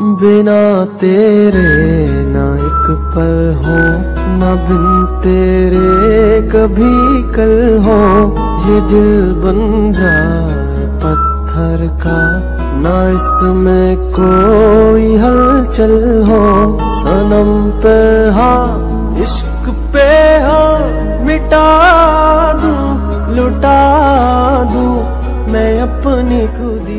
बिना तेरे ना एक पल हो, ना बिन तेरे कभी कल हो। ये दिल बन जाए पत्थर का, ना इसमें कोई हलचल हो। सनम पे हाँ, इश्क पे हाँ, मिटा दूं लुटा दूं मैं अपनी खुदी।